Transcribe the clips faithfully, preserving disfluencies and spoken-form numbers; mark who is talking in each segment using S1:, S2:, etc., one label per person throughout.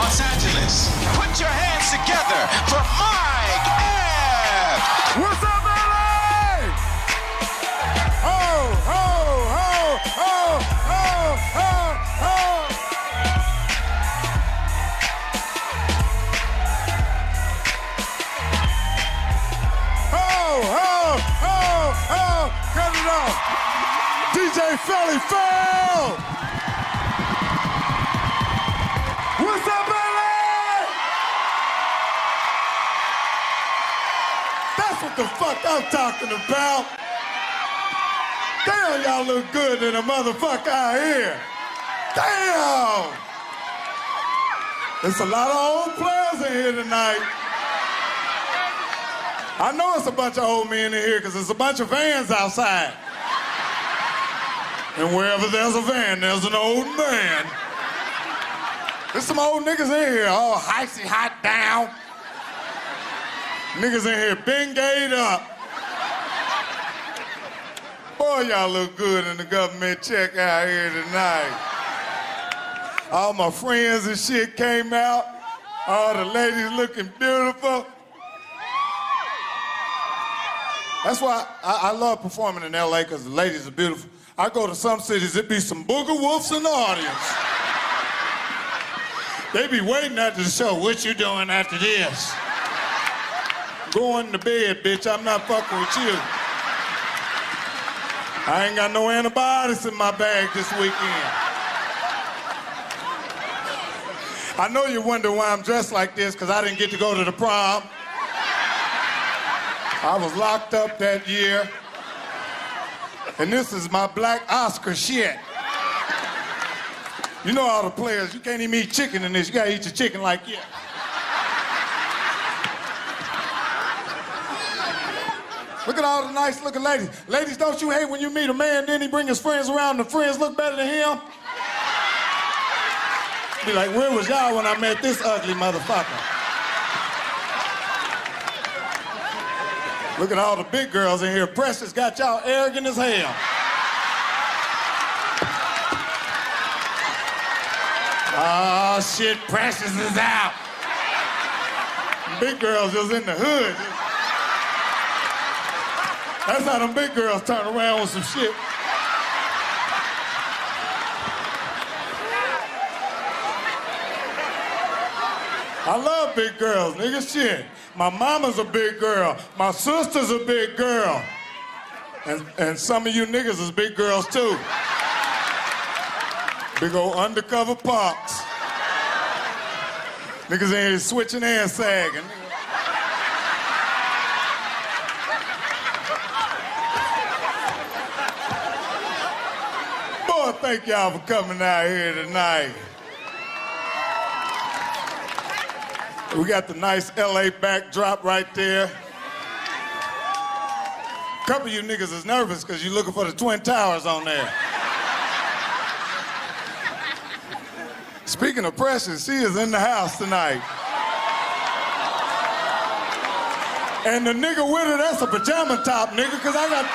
S1: Los Angeles. Put your hands together for Mike Epps.
S2: What's up, L A? Oh, oh, oh, oh, oh, oh, oh. Oh, oh, oh, oh, cut it off. D J Philly Phil. What's up, L A? That's what the fuck I'm talking about. Damn, y'all look good in a motherfucker out here. Damn. There's a lot of old players in here tonight. I know it's a bunch of old men in here because there's a bunch of vans outside. And wherever there's a van, there's an old man. There's some old niggas in here, all icy hot down. Niggas in here Bengayed up. Boy, y'all look good in the government check out here tonight. All my friends and shit came out. All the ladies looking beautiful. That's why I, I love performing in L A because the ladies are beautiful. I go to some cities, it be some booger wolves in the audience. They be waiting after the show. What you doing after this? Going to bed, bitch. I'm not fucking with you. I ain't got no antibiotics in my bag this weekend. I know you wonder why I'm dressed like this, because I didn't get to go to the prom. I was locked up that year. And this is my black Oscar shit. You know all the players, you can't even eat chicken in this. You gotta eat your chicken like yeah. Look at all the nice looking ladies. Ladies, don't you hate when you meet a man, then he bring his friends around and the friends look better than him? Be like, where was y'all when I met this ugly motherfucker? Look at all the big girls in here. Precious got y'all arrogant as hell. Oh, shit, Precious is out. Big girls just in the hood. That's how them big girls turn around with some shit. I love big girls, nigga, shit. My mama's a big girl. My sister's a big girl. And, and some of you niggas is big girls, too. Big old undercover punks. Niggas in here switching and sagging. Boy, thank y'all for coming out here tonight. We got the nice L A backdrop right there. A couple of you niggas is nervous because you're looking for the Twin Towers on there. Speaking of Precious, she is in the house tonight. And the nigga with her, that's a pajama top, nigga, because I got...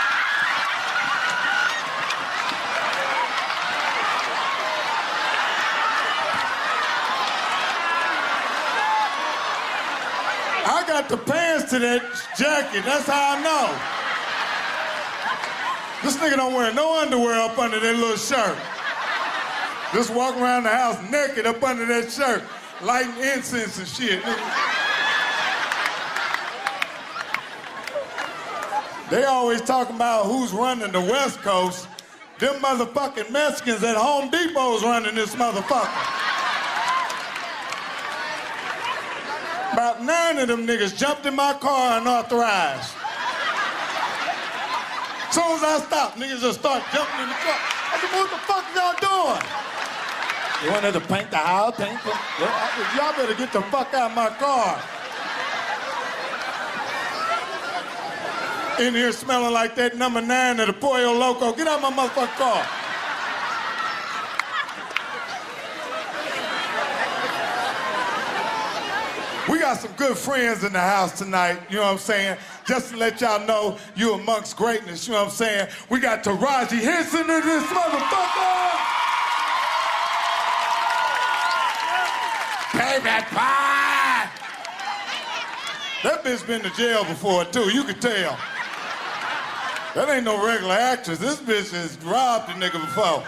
S2: I got the pants to that jacket, that's how I know. This nigga don't wear no underwear up under that little shirt. Just walk around the house naked up under that shirt, lighting incense and shit. They always talking about who's running the West Coast. Them motherfucking Mexicans at Home Depot's running this motherfucker. About nine of them niggas jumped in my car unauthorized. As soon as I stopped, niggas just start jumping in the car. I said, what the fuck y'all doing? You wanted to paint the house, paint the... Y'all better get the fuck out of my car. In here smelling like that number nine of the Pollo Loco. Get out of my motherfucking car. We got some good friends in the house tonight, you know what I'm saying? Just to let y'all know you amongst greatness, you know what I'm saying? We got Taraji Henson in this motherfucker! baby pie. That bitch been to jail before, too. You can tell. That ain't no regular actress. This bitch has robbed a nigga before.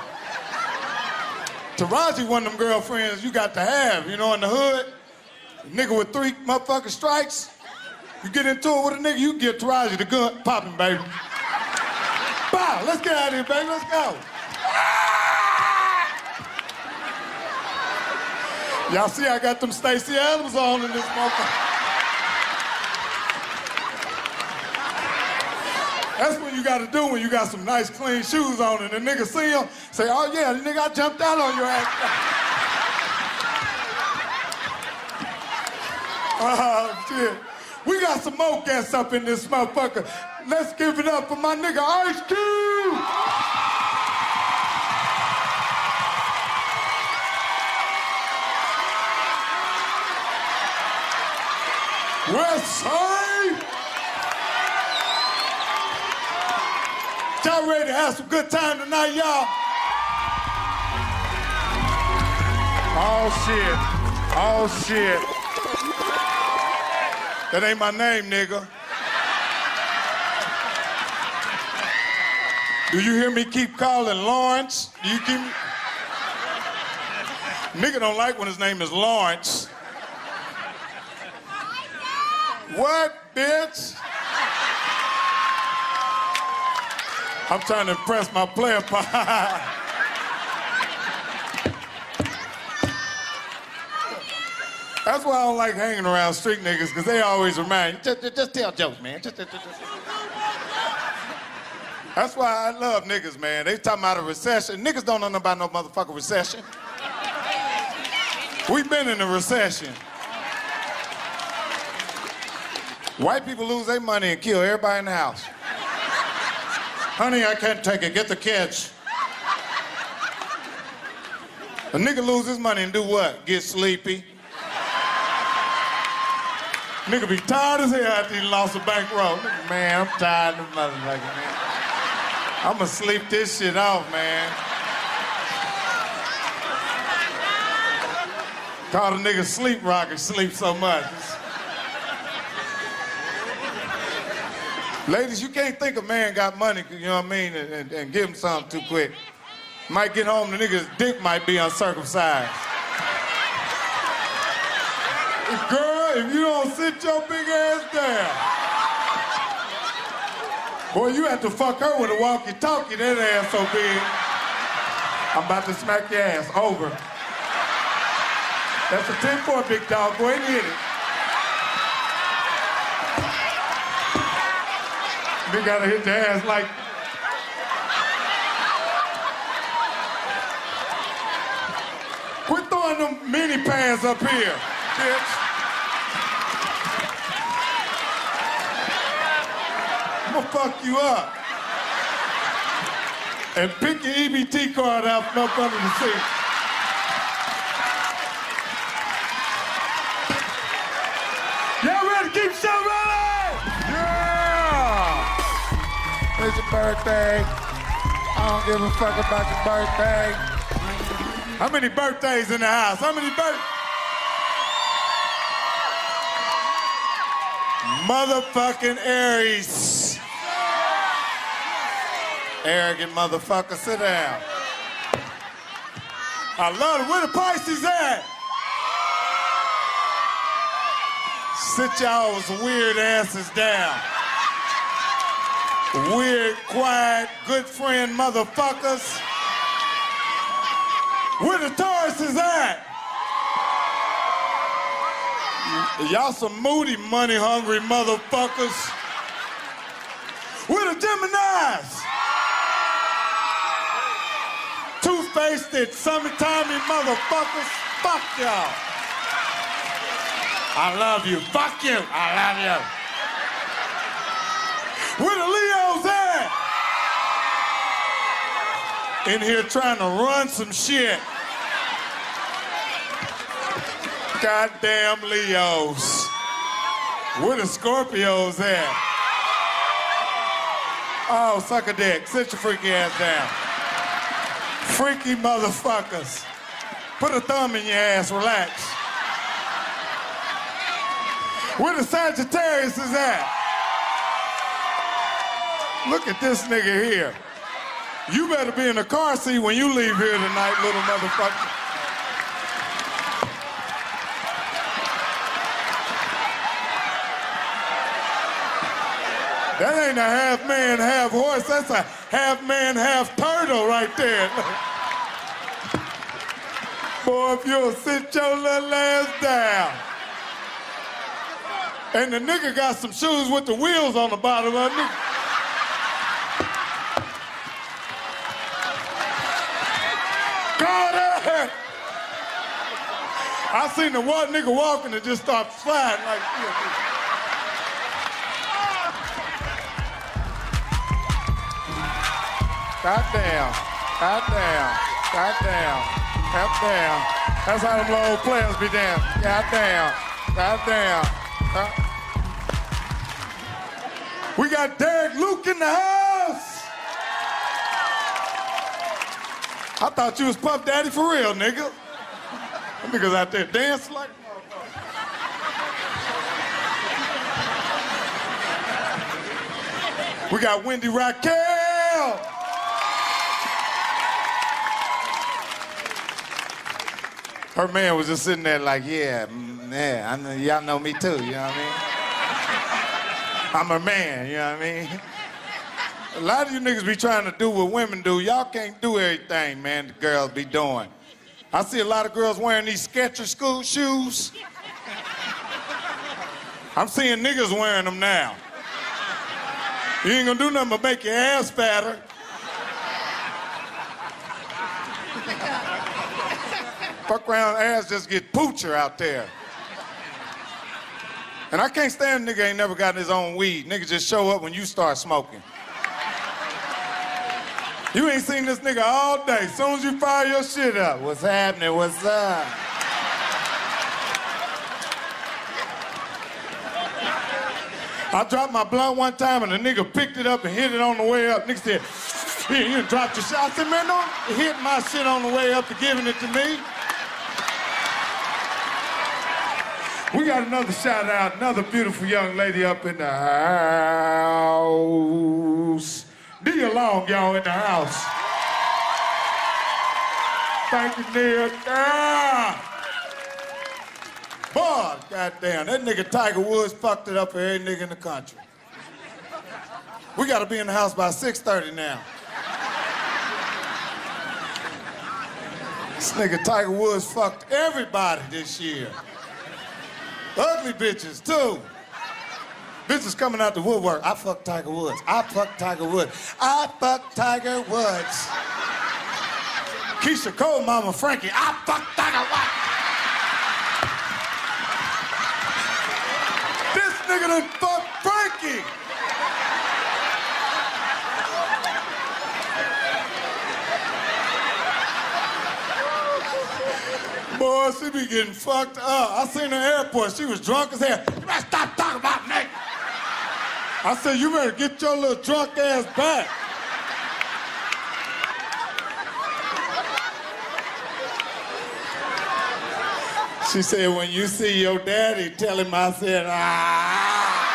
S2: Taraji one of them girlfriends you got to have, you know, in the hood. A nigga with three motherfucking strikes. You get into it with a nigga, you give Taraji the gun. Popping, baby. Bow, let's get out of here, baby. Let's go. Y'all see I got them Stacey Adams on in this motherfucker. That's what you gotta do when you got some nice clean shoes on and the nigga see them, say, oh yeah, nigga, I jumped out on your ass. Oh shit. We got some more guests up in this motherfucker. Let's give it up for my nigga Ice Cube. West Side. Y'all ready to have some good time tonight, y'all? Oh shit. Oh shit. That ain't my name, nigga. Do you hear me keep calling Lawrence? Do you keep... Nigga don't like when his name is Lawrence. What, bitch? I'm trying to impress my player pie. That's why I don't like hanging around street niggas, because they always remind you, just, just, just tell jokes, man. Just, just, just, just. That's why I love niggas, man. They talking about a recession. Niggas don't know nothing about no motherfucking recession. We've been in a recession. White people lose their money and kill everybody in the house. Honey, I can't take it. Get the kids. A nigga lose his money and do what? Get sleepy. Nigga be tired as hell after he lost a bankroll. Nigga, man, I'm tired of the motherfucker, man. I'ma sleep this shit off, man. Call the nigga sleep rocker, sleep so much. Ladies, you can't think a man got money, you know what I mean, and, and, and give him something too quick. Might get home, the nigga's dick might be uncircumcised. Girl, if you don't sit your big ass down. Boy, you have to fuck her with a walkie-talkie, that ass so big. I'm about to smack your ass, over. That's a ten four, big dog, go ahead and hit it. They gotta hit the ass like... Quit throwing them mini pants up here, bitch. I'm gonna fuck you up. And pick your E B T card out from up under the seat. Y'all ready to keep shit running? Yeah! It's your birthday. I don't give a fuck about your birthday. How many birthdays in the house? How many birthdays? Motherfucking Aries. Arrogant motherfucker, sit down. I love it. Where the Pisces at? Sit y'all's weird asses down. Weird, quiet, good friend motherfuckers. Where the Tauruses at? Y'all some moody, money-hungry motherfuckers. Where the Geminis? Two-faced, summertime-y motherfuckers. Fuck y'all. I love you. Fuck you. I love you. Where the Leos at? In here trying to run some shit. Goddamn Leos. Where the Scorpios at? Oh, suck a dick. Sit your freaky ass down. Freaky motherfuckers. Put a thumb in your ass, relax. Where the Sagittarius is at? Look at this nigga here. You better be in the car seat when you leave here tonight, little motherfucker. That ain't a half man, half horse. That's a half man, half turtle right there. Boy, if you'll sit your little ass down. And the nigga got some shoes with the wheels on the bottom of them. Carter! I seen the one nigga walking and just start sliding like this. Goddamn, goddamn, goddamn, goddamn. That's how them old players be dancing. Goddamn, goddamn. God. We got Derek Luke in the house. I thought you was Puff Daddy for real, nigga. Them niggas out there dancing like motherfuckers. We got Wendy Raquel. Her man was just sitting there like, yeah, yeah, I know, y'all know me too, you know what I mean? I'm a man, you know what I mean? A lot of you niggas be trying to do what women do. Y'all can't do everything, man, the girls be doing. I see a lot of girls wearing these Skechers school shoes. I'm seeing niggas wearing them now. You ain't gonna do nothing but make your ass fatter. Fuck around, ass just get poocher out there. And I can't stand a nigga ain't never gotten his own weed. Nigga just show up when you start smoking. You ain't seen this nigga all day. As soon as you fire your shit up, what's happening, what's up? I dropped my blunt one time and the nigga picked it up and hit it on the way up. Nigga said, here, you done dropped your shit. I said, man, don't hit my shit on the way up to giving it to me. We got another shout out, another beautiful young lady up in the house. Nia Long, y'all, in the house. Thank you, Nia. Ah. Boy, goddamn, that nigga Tiger Woods fucked it up for every nigga in the country. We gotta be in the house by six thirty now. This nigga Tiger Woods fucked everybody this year. Ugly bitches, too. Bitches coming out the woodwork. I fucked Tiger Woods. I fucked Tiger Woods. I fucked Tiger Woods. Keisha Cole, Mama Frankie. I fucked Tiger Woods. This nigga done fucked Frankie. Boy, she be getting fucked up. I seen her in the airport. She was drunk as hell. You better stop talking about me. I said, you better get your little drunk ass back. She said, when you see your daddy, tell him I said, ah.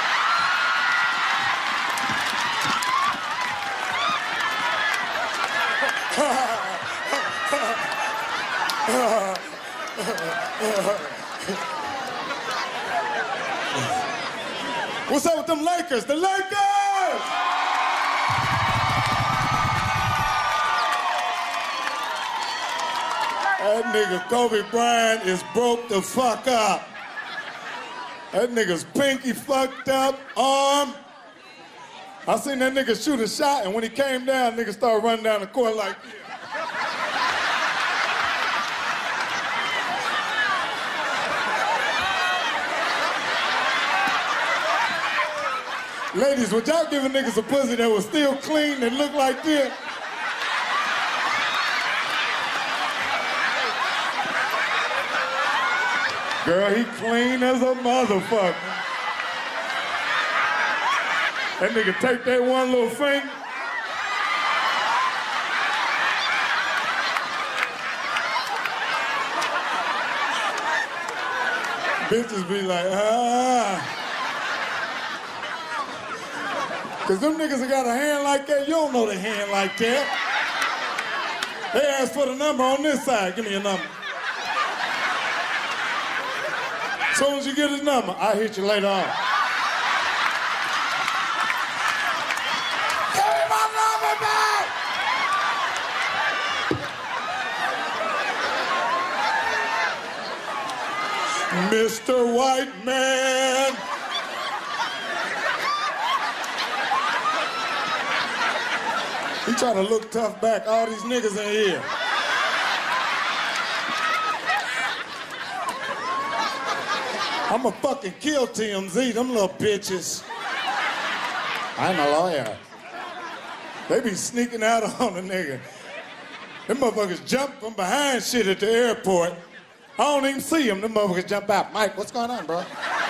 S2: What's up with them Lakers? The Lakers! That nigga Kobe Bryant is broke the fuck up. That nigga's pinky fucked up, arm. I seen that nigga shoot a shot, and when he came down, nigga started running down the court like this. Ladies, would y'all give a nigga some pussy that was still clean and looked like this? Girl, he clean as a motherfucker. That nigga take that one little finger. Bitches be like, ah. Cause them niggas that got a hand like that, you don't know the hand like that. They ask for the number on this side. Give me your number. As soon as you get his number, I'll hit you later on. Give me my number back! Mister White Man. He trying to look tough back. All these niggas in here. I'ma fucking kill T M Z, them little bitches. I ain't a lawyer. They be sneaking out on the nigga. Them motherfuckers jump from behind shit at the airport. I don't even see them. Them motherfuckers jump out. Mike, what's going on, bro?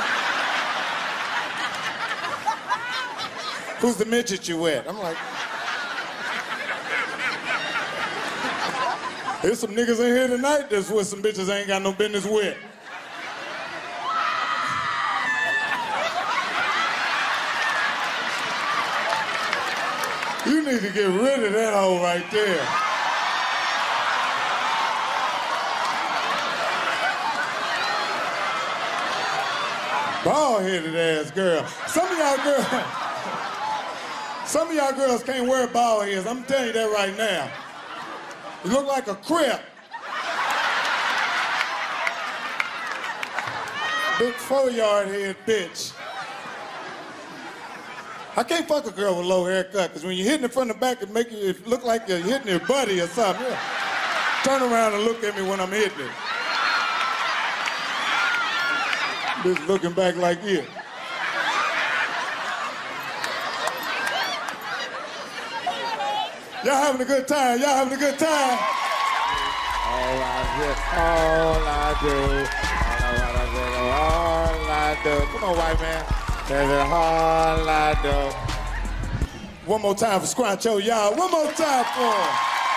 S2: Who's the midget you with? I'm like... There's some niggas in here tonight that's with some bitches I ain't got no business with. You need to get rid of that hoe right there. Bald-headed ass girl. Some of y'all girls, some of y'all girls can't wear bald heads. I'm telling you that right now. You look like a crip. Big four-yard head bitch. I can't fuck a girl with low haircut, because when you're hitting it from the back, it make you look like you're hitting your buddy or something. Yeah. Turn around and look at me when I'm hitting it. Bitch looking back like you. Y'all having a good time? Y'all having a good time?
S3: All I do, all I do, all I do. Come on, white man. That's all I do.
S2: One more time for Scrancho, y'all. One more time for him.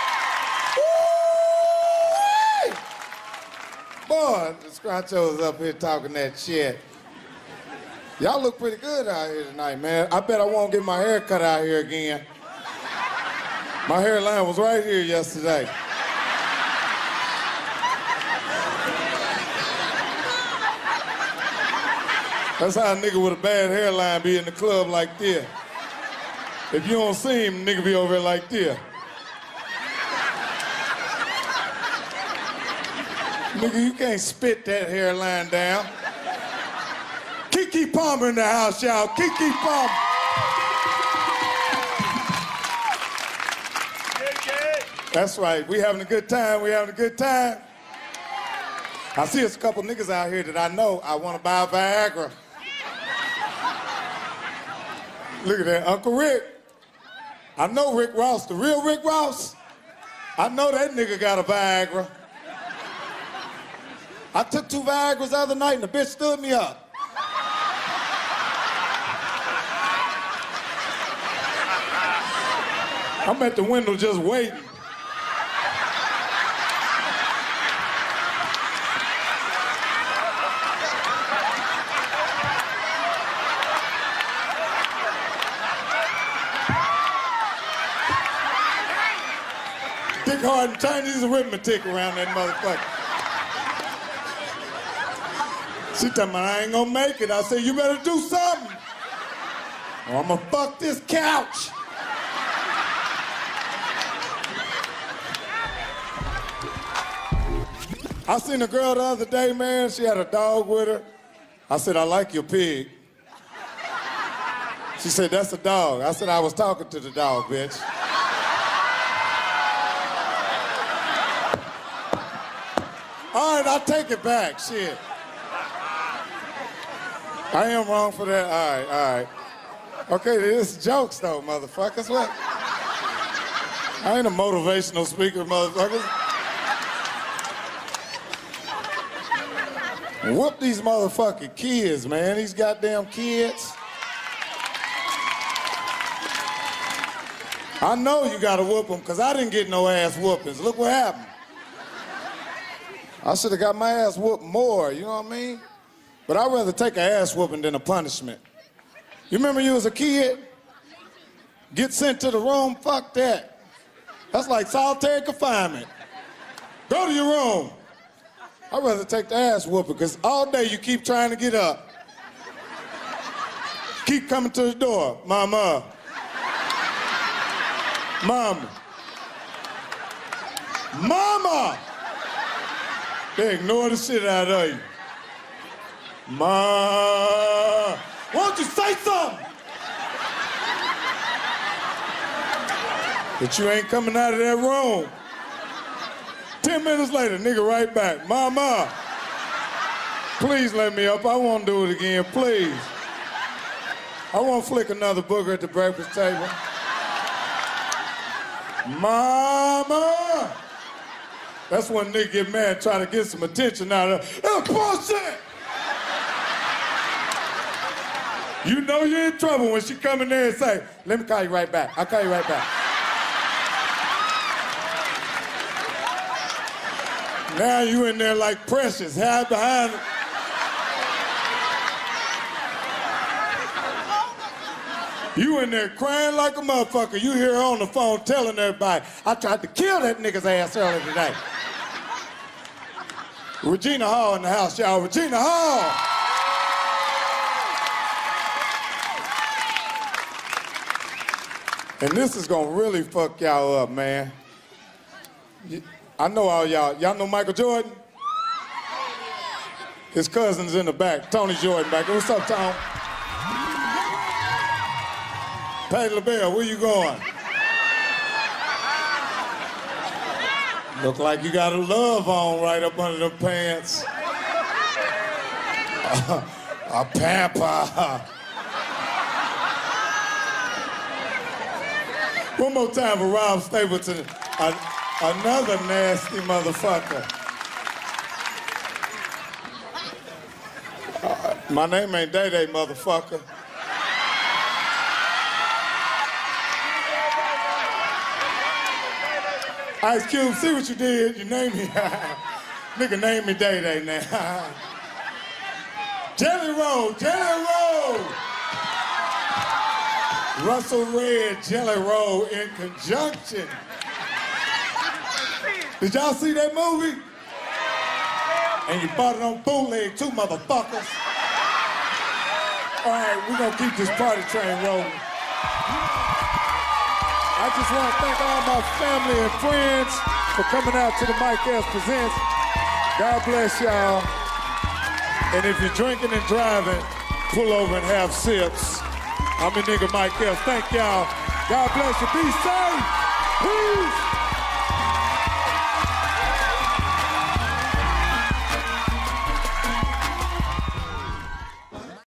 S2: Boy, the Scrancho's up here talking that shit. Y'all look pretty good out here tonight, man. I bet I won't get my hair cut out here again. My hairline was right here yesterday. That's how a nigga with a bad hairline be in the club like this. If you don't see him, nigga be over here like this. Nigga, you can't spit that hairline down. Kiki Palmer in the house, y'all. Kiki Palmer. That's right. We having a good time. We having a good time. I see there's a couple niggas out here that I know I want to buy a Viagra. Look at that, Uncle Rick. I know Rick Ross, the real Rick Ross. I know that nigga got a Viagra. I took two Viagras the other night and the bitch stood me up. I'm at the window just waiting. Dick hard and Chinese arithmetic around that motherfucker. She told me I ain't gonna make it. I said, you better do something. Or I'm gonna fuck this couch. I seen a girl the other day, man. She had a dog with her. I said, I like your pig. She said, that's a dog. I said, I was talking to the dog, bitch. All right, I'll take it back, shit. I am wrong for that. All right, all right. Okay, this is jokes, though, motherfuckers. What? I ain't a motivational speaker, motherfuckers. Whoop these motherfucking kids, man. These goddamn kids. I know you gotta whoop them, because I didn't get no ass whoopings. Look what happened. I should have got my ass whooped more, you know what I mean? But I'd rather take an ass whooping than a punishment. You remember you was a kid? Get sent to the room? Fuck that. That's like solitary confinement. Go to your room. I'd rather take the ass whooping, because all day you keep trying to get up. Keep coming to the door. Mama. Mama. Mama! They ignore the shit out of you. Ma, won't you say something? But you ain't coming out of that room. Ten minutes later, nigga right back. Mama, please let me up. I won't do it again, please. I won't flick another booger at the breakfast table. Mama! That's when nigga get mad, try to get some attention out of her. That's bullshit! You know you're in trouble when she come in there and say, let me call you right back. I'll call you right back. Now you in there like Precious, hide behind it. You in there crying like a motherfucker. You hear her on the phone telling everybody, I tried to kill that nigga's ass earlier today. Regina Hall in the house, y'all. Regina Hall! And this is gonna really fuck y'all up, man. I know all y'all. Y'all know Michael Jordan? His cousin's in the back. Tony Jordan back there. What's up, Tom? Patty LaBelle, where you going? Look like you got a love on right up under them pants. Uh, a pamper. One more time for Rob Stapleton, a, another nasty motherfucker. Uh, my name ain't Day Day, motherfucker. Ice Cube, see what you did? You named me. Nigga, name me Day Day now. Jelly Roll, Jelly Roll. Russell Red Jelly Roll in conjunction. Did y'all see that movie? And you bought it on bootleg too, motherfuckers. All right, we're gonna keep this party train rolling. I just want to thank all my family and friends for coming out to the Mike Epps Presents. God bless y'all. And if you're drinking and driving, pull over and have sips. I'm your nigga Mike Epps. Thank y'all. God bless you. Be safe. Peace.